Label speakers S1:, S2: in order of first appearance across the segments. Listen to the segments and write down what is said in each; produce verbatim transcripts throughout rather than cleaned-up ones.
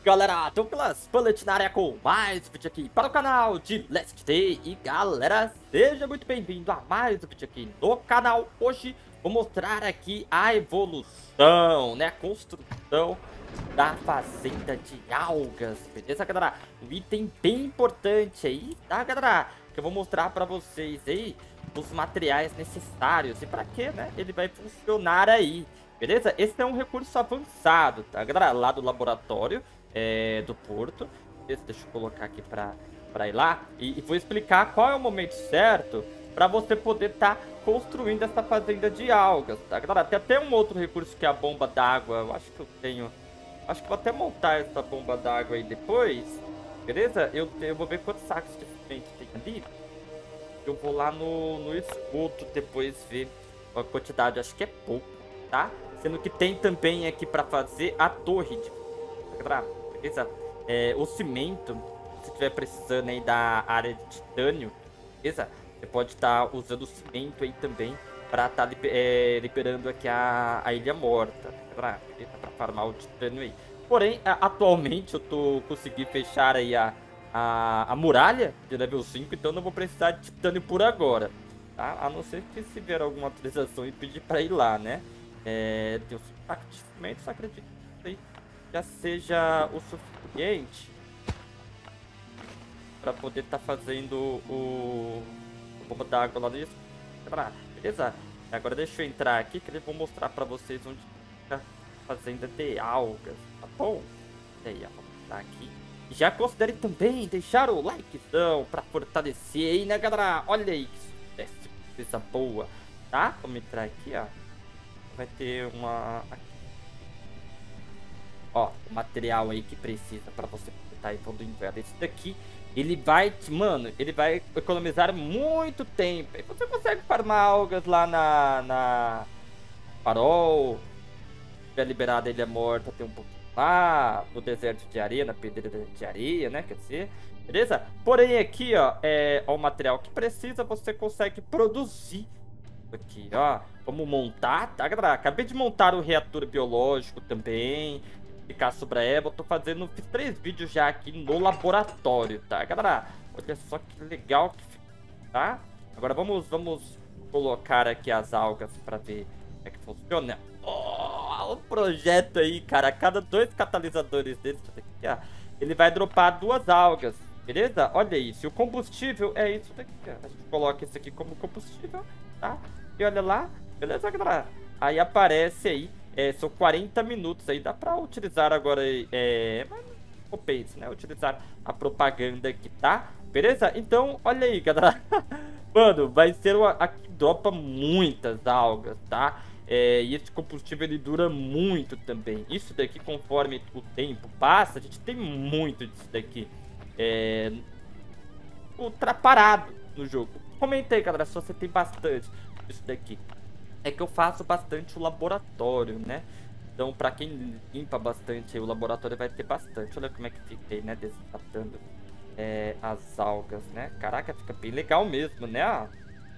S1: Galera, Douglas Bullet na área com mais um vídeo aqui para o canal de Last Day. E galera, seja muito bem-vindo a mais um vídeo aqui no canal. Hoje vou mostrar aqui a evolução, né, a construção da fazenda de algas, beleza galera? Um item bem importante aí, tá galera? Que eu vou mostrar para vocês aí os materiais necessários e para que, né, ele vai funcionar aí. Beleza? Esse é um recurso avançado, tá galera? Lá do laboratório é, do porto. Deixa eu colocar aqui pra, pra ir lá. E, e vou explicar qual é o momento certo pra você poder estar tá construindo essa fazenda de algas, tá galera? Tem até um outro recurso que é a bomba d'água. Eu acho que eu tenho... Acho que vou até montar essa bomba d'água aí depois. Beleza? Eu, eu vou ver quantos sacos de semente tem ali. Eu vou lá no, no esgoto depois ver a quantidade. Acho que é pouco, tá? Sendo que tem também aqui para fazer a torre de... Beleza? É, o cimento, se estiver precisando aí da área de titânio, beleza? Você pode estar tá usando o cimento aí também para estar tá liber, é, liberando aqui a, a ilha morta, para farmar o titânio aí. Porém, a, atualmente eu tô conseguindo fechar aí a, a, a muralha de level cinco, então não vou precisar de titânio por agora, tá? A não ser que se vier alguma atualização e pedir para ir lá, né? É, tem o saco de cimento, só acredito que isso aí já seja o suficiente para poder estar tá fazendo o, o bomba d'água lá disso. Beleza? Agora deixa eu entrar aqui que eu vou mostrar para vocês onde fica a fazenda de algas, tá bom? E aí, ó, vamos entrar aqui. E já considere também deixar o likezão para fortalecer aí, né, galera? Olha aí que sucesso, coisa boa, tá? Vamos entrar aqui, ó. Vai ter uma... Ó, o material aí que precisa pra você estar evoluindo ela. Esse daqui, ele vai... Mano, ele vai economizar muito tempo. E você consegue farmar algas lá na... na farol. Se tiver liberado a ilha morta, tem um pouquinho lá. No deserto de areia, na pedreira de areia, né? Quer dizer... Beleza? Porém aqui, ó, é ó, o material que precisa, você consegue produzir. Aqui, ó, vamos montar, tá galera? Acabei de montar o reator biológico também. Ficar sobre a Eva, eu tô fazendo, fiz três vídeos já aqui no laboratório, tá galera? Olha só que legal que fica, tá? Agora vamos, vamos colocar aqui as algas pra ver como é que funciona. Oh, o projeto aí, cara, a cada dois catalisadores desses aqui, ó, ele vai dropar duas algas, beleza? Olha isso, e o combustível é isso daqui, ó. A gente coloca isso aqui como combustível, tá? E olha lá, beleza, galera? Aí aparece aí, é, são quarenta minutos aí, dá pra utilizar agora, é, o Pace, né? Utilizar a propaganda aqui, tá? Beleza? Então, olha aí, galera. Mano, vai ser uma, aqui dropa muitas algas, tá? É, e esse combustível, ele dura muito também. Isso daqui, conforme o tempo passa, a gente tem muito disso daqui. É, ultraparado no jogo. Comenta aí, galera, se você tem bastante isso daqui. É que eu faço bastante o laboratório, né? Então, pra quem limpa bastante aí, o laboratório vai ter bastante. Olha como é que fica aí, né? Desidratando é, as algas, né? Caraca, fica bem legal mesmo, né?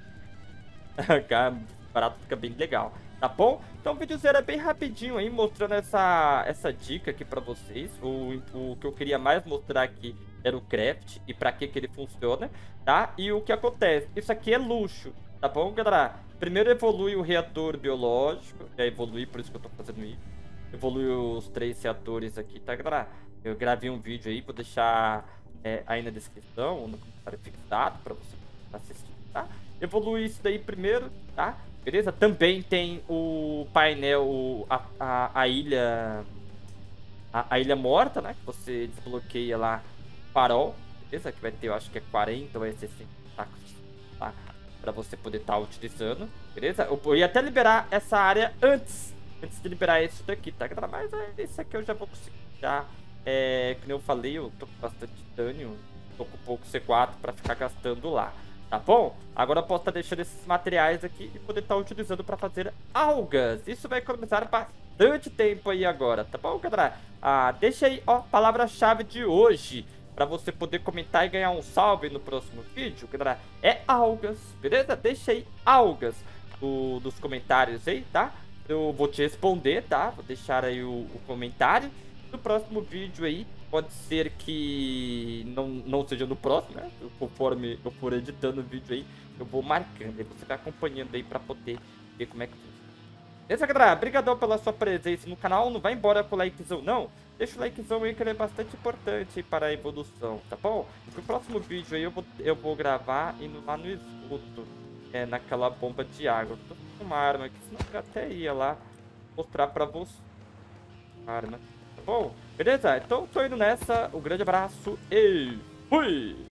S1: O barato fica bem legal, tá bom? Então o videozinho é bem rapidinho aí, mostrando essa, essa dica aqui pra vocês. O, o que eu queria mais mostrar aqui era o craft e pra que que ele funciona, tá? E o que acontece? Isso aqui é luxo, tá bom, galera? Primeiro evolui o reator biológico, já evolui, por isso que eu tô fazendo isso. Evolui os três reatores aqui, tá, galera? Eu gravei um vídeo aí, vou deixar é, aí na descrição, no comentário fixado, pra você assistir, tá? Evolui isso daí primeiro, tá? Beleza? Também tem o painel, a, a, a ilha... A, a ilha morta, né? Que você desbloqueia lá o farol, beleza? Que vai ter, eu acho que é quarenta ou é sessenta sacos, tá? Pra você poder estar tá utilizando, beleza? Eu ia até liberar essa área antes, antes de liberar isso daqui, tá? Mas é, esse aqui eu já vou conseguir, já, é, como eu falei, eu tô com bastante titânio, tô com pouco C quatro pra ficar gastando lá, tá bom? Agora eu posso estar tá deixando esses materiais aqui e poder estar tá utilizando pra fazer algas. Isso vai economizar bastante tempo aí agora, tá bom, galera? Ah, deixa aí, ó, palavra-chave de hoje, pra você poder comentar e ganhar um salve no próximo vídeo, galera, é algas, beleza? Deixa aí algas do, dos comentários aí, tá? Eu vou te responder, tá? Vou deixar aí o, o comentário. No próximo vídeo aí, Pode ser que não, não seja no próximo, né? Conforme eu for editando o vídeo aí, eu vou marcando. Aí você vai acompanhando aí pra poder ver como é que funciona. Beleza, galera? Obrigadão pela sua presença no canal. Não vai embora com o likezão, não. Deixa o likezão aí que ele é bastante importante para a evolução, tá bom? No próximo vídeo aí eu vou, eu vou gravar indo lá no esgoto, é, naquela bomba de água. Eu tô com uma arma aqui, senão eu até ia lá mostrar pra você. Arma. Bom, beleza? Então tô indo nessa. Um grande abraço e fui!